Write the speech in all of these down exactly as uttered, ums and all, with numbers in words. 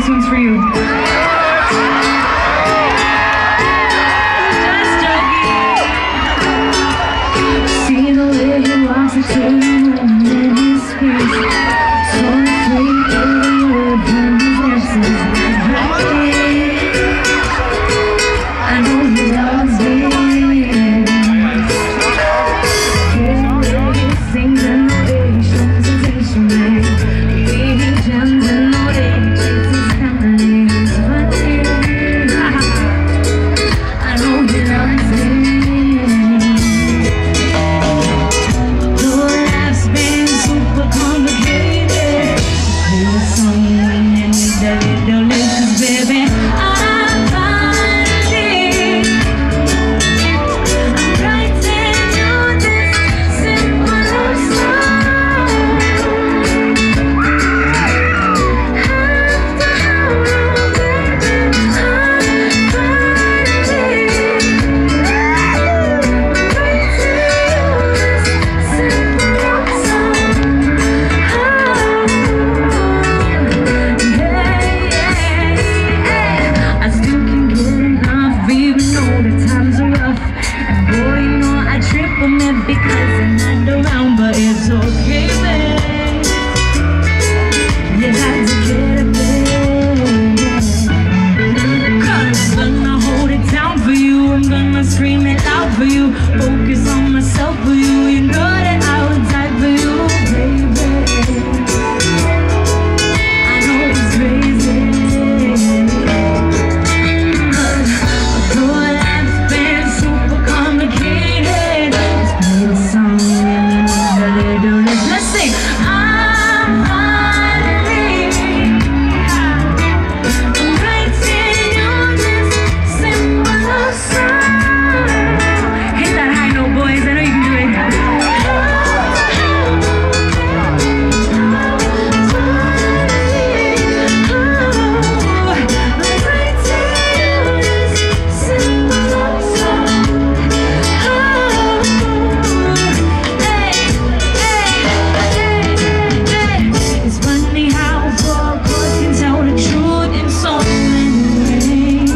This one's for you. See the way he walks it to you and then he speaks. So sweet, every word from his lips is happy. I know he loves me. Hear the way he sings and the way he shows his instrument. The way he jams and the way he shakes his company is funny. I know he loves me. Because I'm not around, but it's okay, babe. You got to get it, babe. Cause I'm gonna hold it down for you. I'm gonna scream it loud for you. Focus on myself for you. You know that I would die for you, baby. I know it's crazy. Cause although life's been super complicated, let's sing. I'm finally, I'm writing you this simple love song. Hit that high note, boys. I know you can do it. I'm writing you this simple love song. It's funny how four chords can tell the truth in so many ways.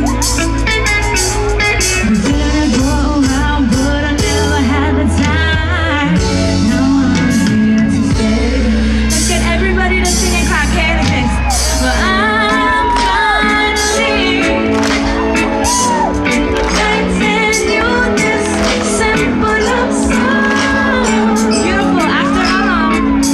We didn't go around, but I never had the time. Now I'm here to stay. Let's get everybody to sing and clap hands. But I'm finally writing you this simple love song. Beautiful. After how long?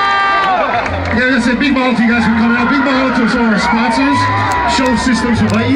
Big mahalo to you guys for coming out. Big mahalo to our sponsors, Show Systems Hawaii.